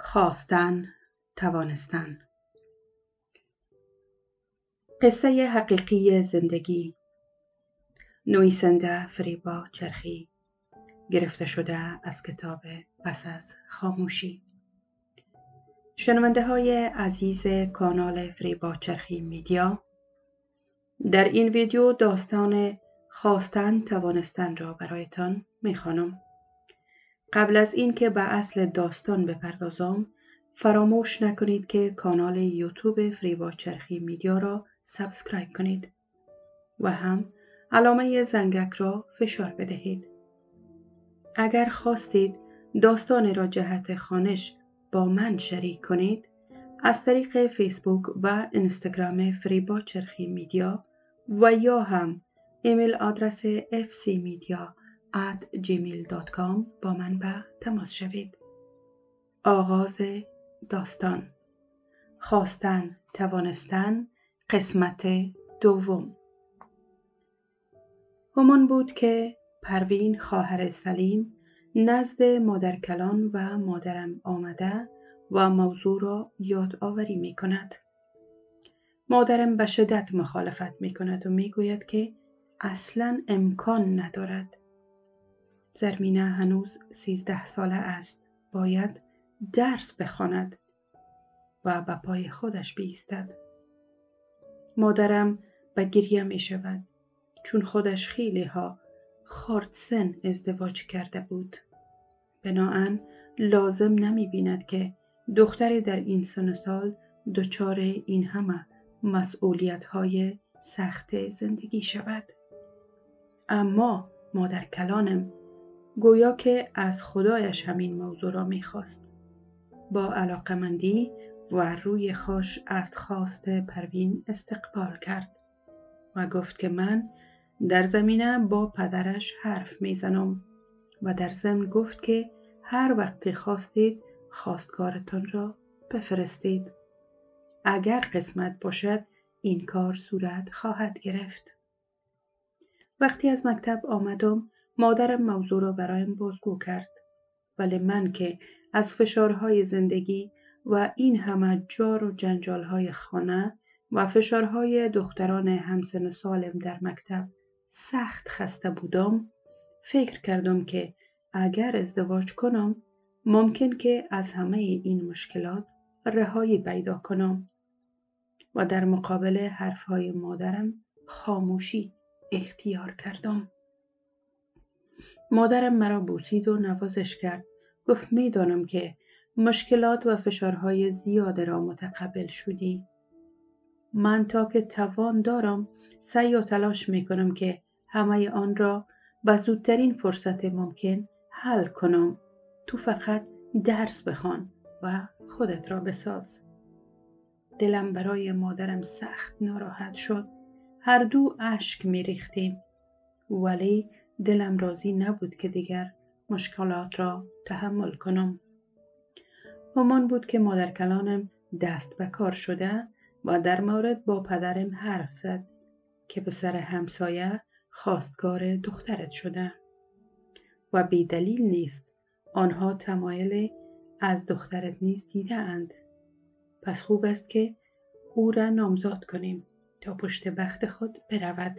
خواستن، توانستن. قصه حقیقی زندگی. نویسنده فریبا چرخی. گرفته شده از کتاب پس از خاموشی. شنونده های عزیز کانال فریبا چرخی میدیا، در این ویدیو داستان خواستن توانستن را برایتان میخوانم. قبل از این که به اصل داستان بپردازم، فراموش نکنید که کانال یوتیوب فریبا چرخی میدیا را سابسکرایب کنید و هم علامه زنگک را فشار بدهید. اگر خواستید داستان را جهت خوانش با من شریک کنید، از طریق فیسبوک و اینستاگرام فریبا چرخی میدیا و یا هم ایمیل آدرس fcmedia@gmail.com با من به تماس شوید. آغاز داستان. خواستن، توانستن، قسمت دوم. همان بود که پروین خواهر سلیم نزد مادرکلان و مادرم آمده و موضوع را یادآوری می کند. مادرم به شدت مخالفت می کند و می گوید که اصلاً امکان ندارد. زرمینه هنوز 13 ساله است. باید درس بخواند و به پای خودش بایستد. مادرم به گریه می شود چون خودش خیلی ها خرد سن ازدواج کرده بود. بناهن لازم نمی بیند که دختری در این سن و سال دچار این همه مسئولیت های سخت زندگی شود. اما مادر کلانم گویا که از خدایش همین موضوع را می خواست. با علاقمندی و روی خوش از خواست پروین استقبال کرد و گفت که من در زمینه با پدرش حرف می زنم و در ضمن گفت که هر وقت خواستید خواستگارتان را بفرستید. اگر قسمت باشد این کار صورت خواهد گرفت. وقتی از مکتب آمدم مادرم موضوع را برایم بازگو کرد، ولی من که از فشارهای زندگی و این همه جار و جنجالهای خانه و فشارهای دختران همسن و سالم در مکتب سخت خسته بودم، فکر کردم که اگر ازدواج کنم ممکن که از همه این مشکلات رهایی پیدا کنم و در مقابل حرفهای مادرم خاموشی اختیار کردم. مادرم مرا بوسید و نوازش کرد. گفت میدانم که مشکلات و فشارهای زیاد را متقبل شدی. من تا که توان دارم سعی و تلاش میکنم که همه آن را به زودترین فرصت ممکن حل کنم. تو فقط درس بخوان و خودت را بساز. دلم برای مادرم سخت ناراحت شد. هر دو اشک میریختیم، ولی دلم راضی نبود که دیگر مشکلات را تحمل کنم. همان بود که مادر کلانم دست به کار شده و در مورد با پدرم حرف زد که پسر همسایه خواستگار دخترت شده و بی دلیل نیست. آنها تمایل از دخترت نیز دیده اند. پس خوب است که او را نامزاد کنیم تا پشت بخت خود برود.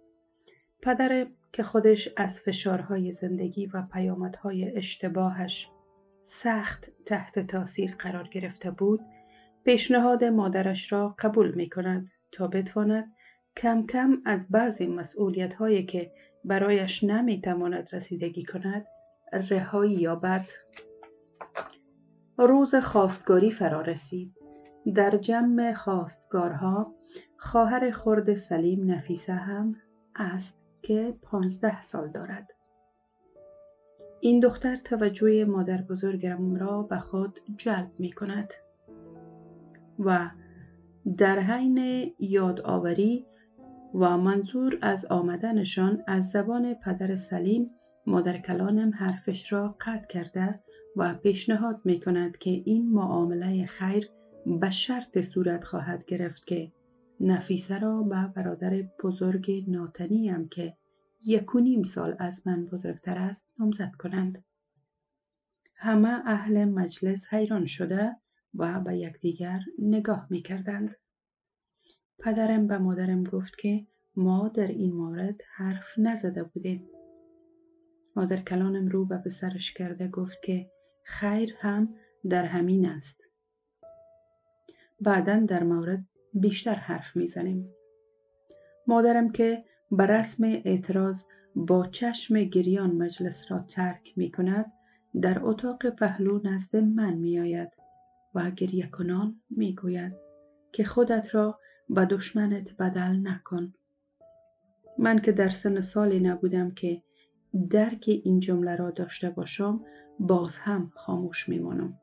پدر که خودش از فشارهای زندگی و پیامدهای اشتباهش سخت تحت تاثیر قرار گرفته بود، پیشنهاد مادرش را قبول می کند تا بتواند کم کم از بعضی مسئولیت‌هایی که برایش نمی تواند رسیدگی کند رهایی یابد. روز خواستگاری فرا رسید. در جمع خواستگارها خواهر خرد سلیم نفیسه هم است که 15 سال دارد. این دختر توجه مادر بزرگم را به خود جلب می کند و در حین یادآوری و منظور از آمدنشان از زبان پدر سلیم، مادر کلانم حرفش را قطع کرده و پیشنهاد می کند که این معامله خیر به شرط صورت خواهد گرفت که نفیسه را به برادر بزرگ ناتنیم که 1.5 سال از من بزرگتر است نامزد کنند. همه اهل مجلس حیران شده و به یکدیگر نگاه می کردند. پدرم به مادرم گفت که ما در این مورد حرف نزده بودیم. مادر کلانم رو به پسرش کرده گفت که خیر هم در همین است. بعداً در مورد بیشتر حرف میزنیم. مادرم که به رسم اعتراض با چشم گریان مجلس را ترک می کند، در اتاق پهلو نزد من می آید و گریه کنان می گوید که خودت را به دشمنت بدل نکن. من که در سن سالی نبودم که درک این جمله را داشته باشم، باز هم خاموش می مانم.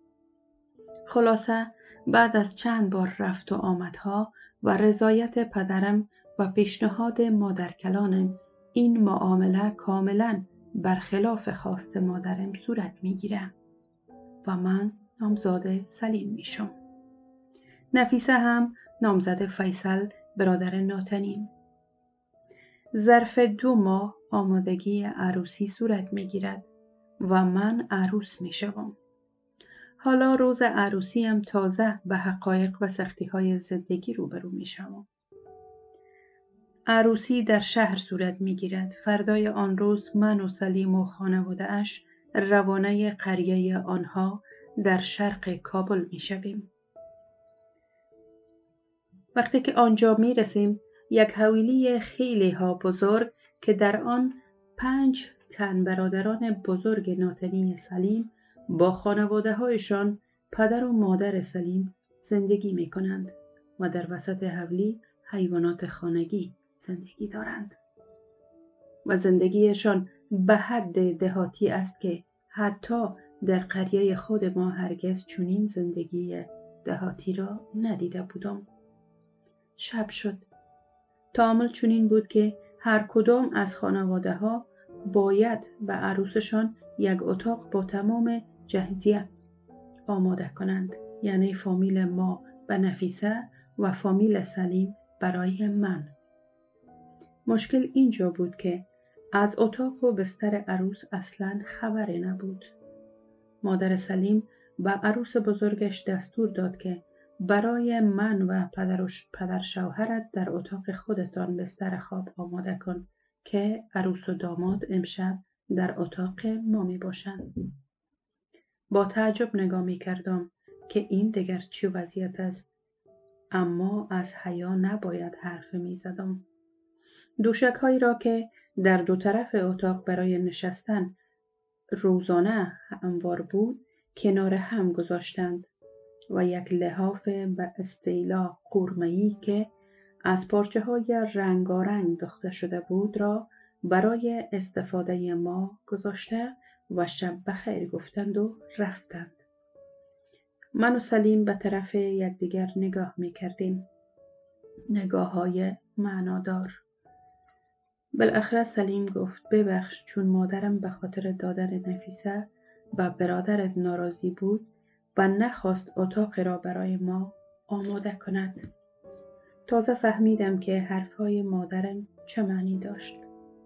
خلاصه بعد از چند بار رفت و آمدها و رضایت پدرم و پیشنهاد مادر کلانم، این معامله کاملا برخلاف خواست مادرم صورت می گیره و من نامزاد سلیم می شم. نفیسه هم نامزد فیصل برادر ناتنیم. ظرف 2 ماه آمادگی عروسی صورت می گیرد و من عروس می شوم. حالا روز عروسیم تازه به حقایق و سختی‌های زندگی روبرو می‌شوم. عروسی در شهر صورت می‌گیرد. فردای آن روز من و سلیم و خانواده اش روانه قریه آنها در شرق کابل می‌شویم. وقتی که آنجا می‌رسیم، یک حویلی خیلی ها بزرگ که در آن 5 تن برادران بزرگ ناتنی سلیم با خانواده هایشان، پدر و مادر سلیم زندگی می کنند و در وسط حویلی حیوانات خانگی زندگی دارند و زندگیشان به حد دهاتی است که حتی در قریه خود ما هرگز چنین زندگی دهاتی را ندیده بودم. شب شد. تعامل چنین بود که هر کدام از خانواده ها باید به عروسشان یک اتاق با تمام جهیزیه آماده کنند، یعنی فامیل ما به نفیسه و فامیل سلیم برای من. مشکل اینجا بود که از اتاق و بستر عروس اصلاً خبری نبود. مادر سلیم به عروس بزرگش دستور داد که برای من و پدر شوهرت در اتاق خودتان بستر خواب آماده کن که عروس و داماد امشب در اتاق ما می باشند. با تعجب نگاه می کردم که این دیگر چه وضعیت است، اما از حیا نباید حرف می زدم. دوشک هایی را که در 2 طرف اتاق برای نشستن روزانه هموار بود کنار هم گذاشتند و یک لحاف به اصطلاح قورمه‌ای که از پارچه های رنگارنگ دوخته شده بود را برای استفاده ما گذاشته و شب بخیر گفتند و رفتند. من و سلیم به طرف یکدیگر نگاه می کردیم. نگاه های معنادار. بالاخره سلیم گفت ببخش، چون مادرم به خاطر دادن نفیسه و برادرت ناراضی بود و نخواست اتاق را برای ما آماده کند. تازه فهمیدم که حرفهای مادرم چه معنی داشت.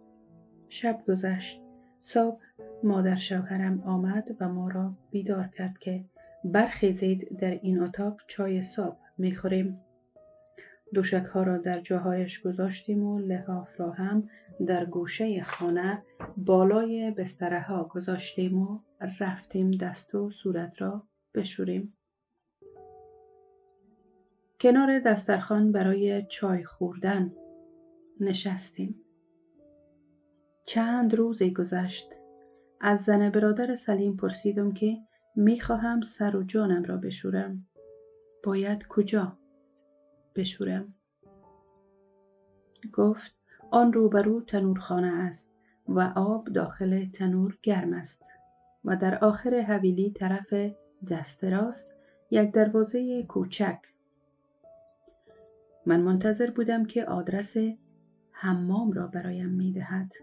شب گذشت. صبح مادر شوهرم آمد و ما را بیدار کرد که برخیزید، در این اتاق چای صبح میخوریم. دوشک ها را در جاهایش گذاشتیم و لحاف را هم در گوشه خانه بالای بستره ها گذاشتیم و رفتیم دست و صورت را بشوریم. کنار دسترخوان برای چای خوردن نشستیم. چند روزی گذشت. از زن برادر سلیم پرسیدم که میخواهم سر و جانم را بشورم. باید کجا بشورم؟ گفت آن روبرو تنورخانه است و آب داخل تنور گرم است و در آخر حویلی طرف دست راست یک دروازه کوچک. من منتظر بودم که آدرس حمام را برایم میدهد.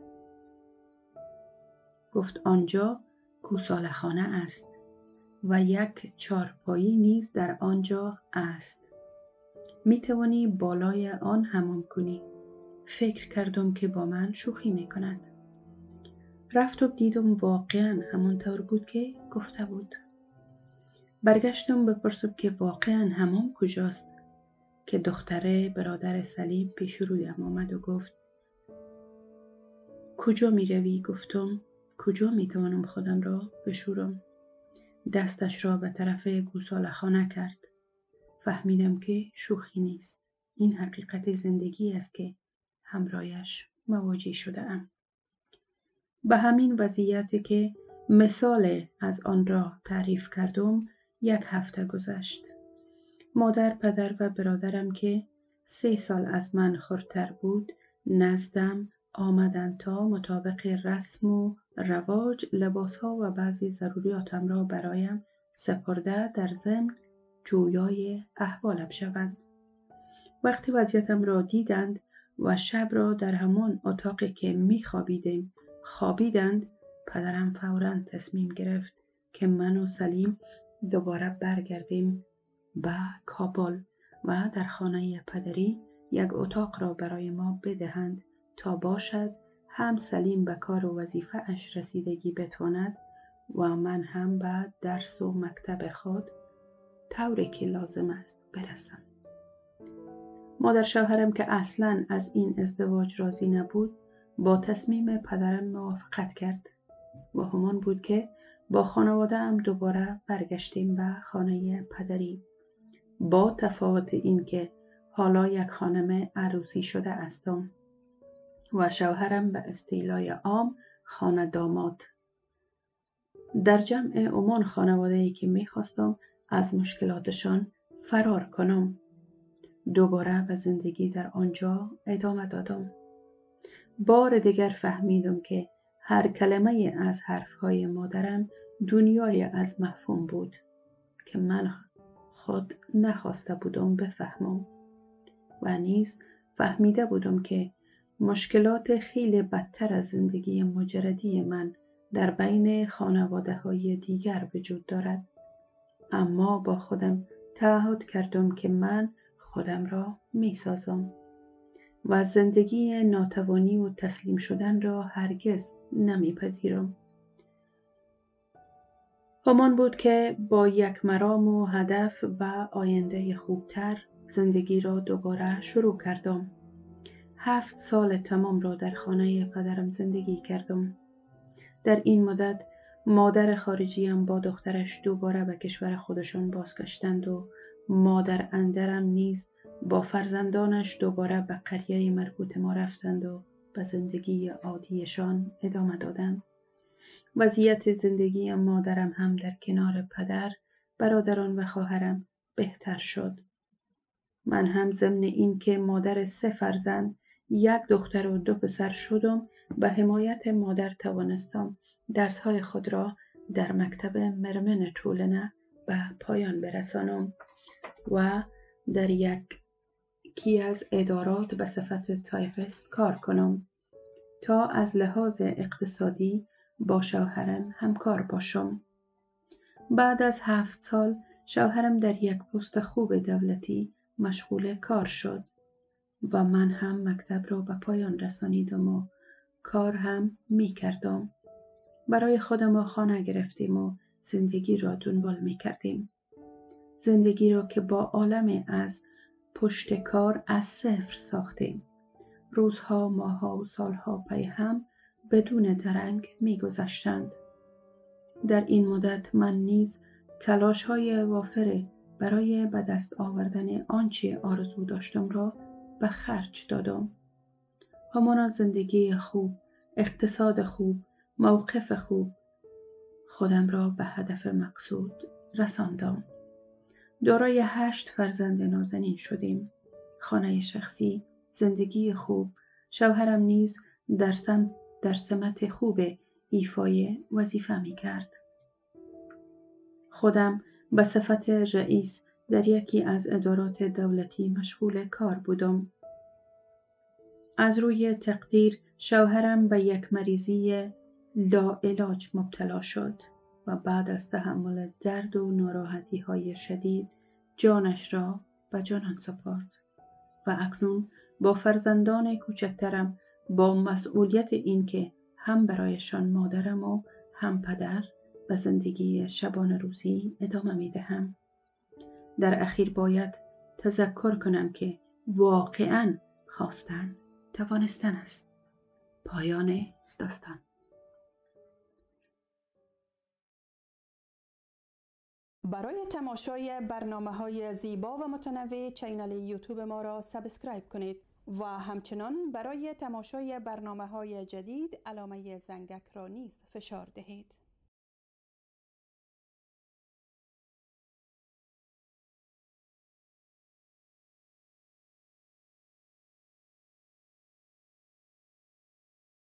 گفت آنجا گوساله خانه است و یک چارپایی نیز در آنجا است. می توانی بالای آن حمام کنی. فکر کردم که با من شوخی می کند. رفت و دیدم واقعا همانطور بود که گفته بود. برگشتم بپرسم که واقعا حمام کجاست، که دختر برادر سلیم پیش رویم آمد و گفت کجا می روی؟ گفتم کجا می توانم خودم را بشورم؟ دستش را به طرف گوسالخانه کرد. فهمیدم که شوخی نیست. این حقیقت زندگی است که همراهش مواجه شده ام. به همین وضعیتی که مثال از آن را تعریف کردم 1 هفته گذشت. مادر، پدر و برادرم که 3 سال از من خردتر بود نزدم آمدند تا مطابق رسم و رواج لباسها و بعضی ضروریاتم را برایم سپرده در ضمن جویای احوالم شوند. وقتی وضعیتم را دیدند و شب را در همان اتاقی که می خوابیدیم خوابیدند، پدرم فوراً تصمیم گرفت که من و سلیم دوباره برگردیم به کابل و در خانه پدری 1 اتاق را برای ما بدهند تا باشد هم سلیم به کار و وظیفه اش رسیدگی بتواند و من هم به درس و مکتب خود طوری که لازم است برسم. مادر شوهرم که اصلاً از این ازدواج راضی نبود با تصمیم پدرم موافقت کرد و همان بود که با خانواده هم دوباره برگشتیم به خانه پدری، با تفاوت این که حالا 1 خانم عروسی شده هستم و شوهرم به اصطلاح عام خانه داماد. در جمع عموم خانواده‌ای که می‌خواستم از مشکلاتشان فرار کنم، دوباره به زندگی در آنجا ادامه دادم. بار دیگر فهمیدم که هر کلمه از حرفهای مادرم دنیای از مفهوم بود که من خود نخواسته بودم بفهمم و نیز فهمیده بودم که مشکلات خیلی بدتر از زندگی مجردی من در بین خانواده‌های دیگر وجود دارد. اما با خودم تعهد کردم که من خودم را می سازم و زندگی ناتوانی و تسلیم شدن را هرگز نمی پذیرم. همان بود که با 1 مرام و هدف و آینده خوبتر زندگی را دوباره شروع کردم. 7 سال تمام را در خانه پدرم زندگی کردم. در این مدت مادر خارجیم با دخترش دوباره به کشور خودشان بازگشتند و مادر اندرم نیز با فرزندانش دوباره به قریه مربوط ما رفتند و به زندگی عادیشان ادامه دادند. وضعیت زندگی مادرم هم در کنار پدر، برادران و خواهرم بهتر شد. من هم ضمن این که مادر 3 فرزند، 1 دختر و 2 پسر شدم، به حمایت مادر توانستم درس‌های خود را در مکتب مرمن چولنه به پایان برسانم و در یکی از ادارات به صفت تایپیست کار کنم تا از لحاظ اقتصادی با شوهرم همکار باشم. بعد از 7 سال شوهرم در 1 پست خوب دولتی مشغول کار شد و من هم مکتب را به پایان رسانیدم و کار هم می کردم. برای خودم خانه گرفتیم و زندگی را دنبال می کردیم. زندگی را که با عالم از پشت کار از 0 ساختیم. روزها، ماهها و سالها پی هم بدون درنگ می گذشتند. در این مدت من نیز تلاش‌های وافر برای به دست آوردن آنچه آرزو داشتم را به خرج دادم. همانا زندگی خوب، اقتصاد خوب، موقف خوب، خودم را به هدف مقصود رساندم. دارای 8 فرزند نازنین شدیم. خانه شخصی، زندگی خوب، شوهرم نیز در سمت خوب ایفای وظیفه می کرد. خودم به صفت رئیس در یکی از ادارات دولتی مشغول کار بودم. از روی تقدیر شوهرم به 1 مریضی لاعلاج مبتلا شد و بعد از تحمل درد و ناراحتی های شدید جانش را به جانان سپرد و اکنون با فرزندان کوچکترم با مسئولیت این که هم برایشان مادرم و هم پدر به زندگی شبانه روزی ادامه می دهم. در اخیر باید تذکر کنم که واقعاً خواستن توانستن است. پایان داستان. برای تماشای برنامه‌های زیبا و متنوع چینل یوتیوب ما را سابسکرایب کنید و همچنان برای تماشای برنامه‌های جدید علامه زنگک را نیز فشار دهید.